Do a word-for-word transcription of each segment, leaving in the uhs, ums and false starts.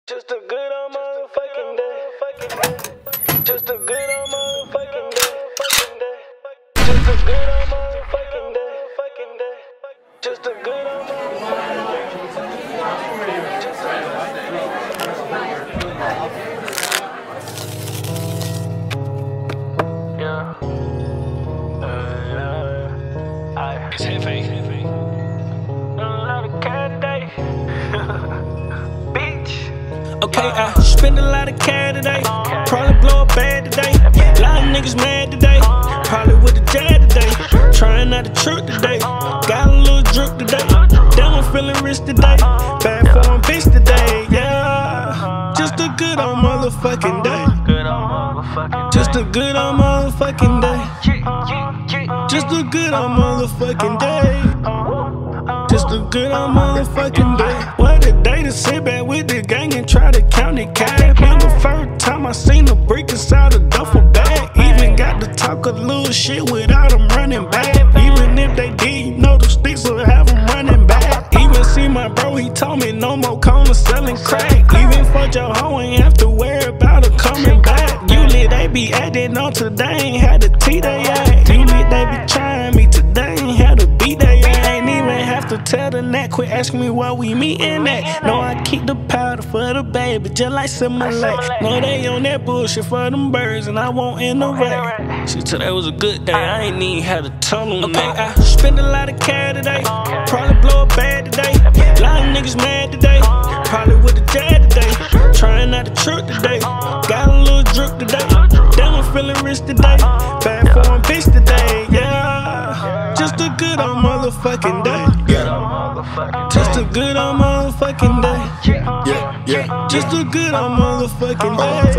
Just a good old motherfucking day. Just a good old motherfucking day. Just a good old motherfucking day. Just a good old motherfucking day. Just a yeah. Uh, I it's heavy, heavy. A lot of cat day. Okay, I spend a lot of cash today. Probably blow a bag today. Lot of niggas mad today. Probably with the jag today. Trying not to trip today. Got a little drip today. Damn, I'm feeling rich today. Bad for a bitch today, yeah. Just a good old motherfucking day. Just a good old motherfucking day. Just a good old motherfucking day. Just a good old motherfucking day. What a day to sit back with the gang and try to count the cash. Been the first time I seen the brick inside a duffel bag. Even got to talk a little shit without them running back. Even if they did, you know the sticks will have them running back. Even see my bro, he told me no more corner selling crack. Even for your hoe, ain't have to worry about her coming back. Usually they be acting on today, ain't had the T they act. Usually they be trying me today, ain't had to beat they act. Ain't even have to tell the net, quit asking me where we meetin' at. No, I keep the powder for the baby, just like Similac. No, they on that bullshit for them birds, and I won't interact. Shit, today was a good day, I ain't even had a tunnel. Okay, I spend a lot of cash today. Probably blow a bag today. Lot of niggas mad today. Probably with the jag today. Trying not to trip today. Got a little drip today. Damn, I'm feeling rich today. Bad for a bitch today, yeah. Just a good old motherfucking day. Yeah. Just a good old motherfucking day. Yeah, yeah. Just a good old motherfucking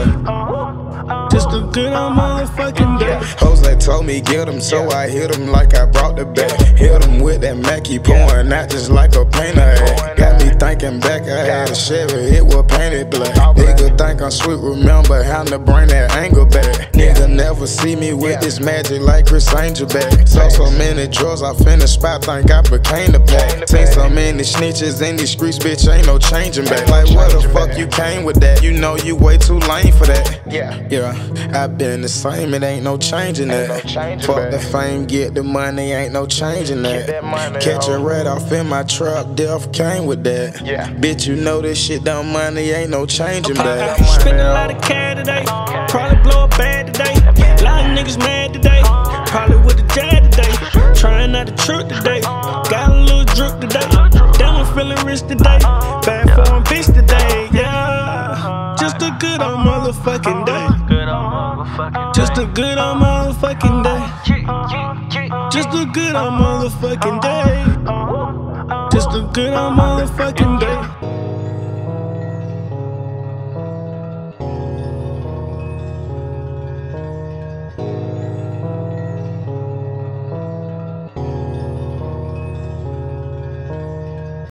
day. Just a good old motherfucking day. Jose told me get him, so I hit him like I brought the bag. Hit him with that Mackie pouring out just like a painter had. Got me thinking back, I had a Chevy, it was painted black. Nigga think I'm sweet, remember how to bring that anger back. Nigga never see me with this magic like Chris Angel back. Saw so many drugs, I finished spot, think I became the pack. Seen so many snitches in these streets, bitch, ain't no changing back. Like what the fuck you came with that? You know you way too lame for that. Yeah, yeah. I been the same, it ain't no changing that. Fuck the fame, get the money, ain't no changing that. Catch a rat off in my trap, death came with that. Yeah. Bitch, you know this shit done money, ain't no changing that. Okay, I spend a lot of cash today. Probably blow a bag today. Lot of niggas mad today. Probably with the jag today. Trying not to trip today. Got a little drip today. Damn, I'm feeling rich today. Bad for a bitch today, yeah. Just a good old motherfucking day. Just a good old motherfucking day. Just a good old motherfucking day. Just a good old motherfucking day.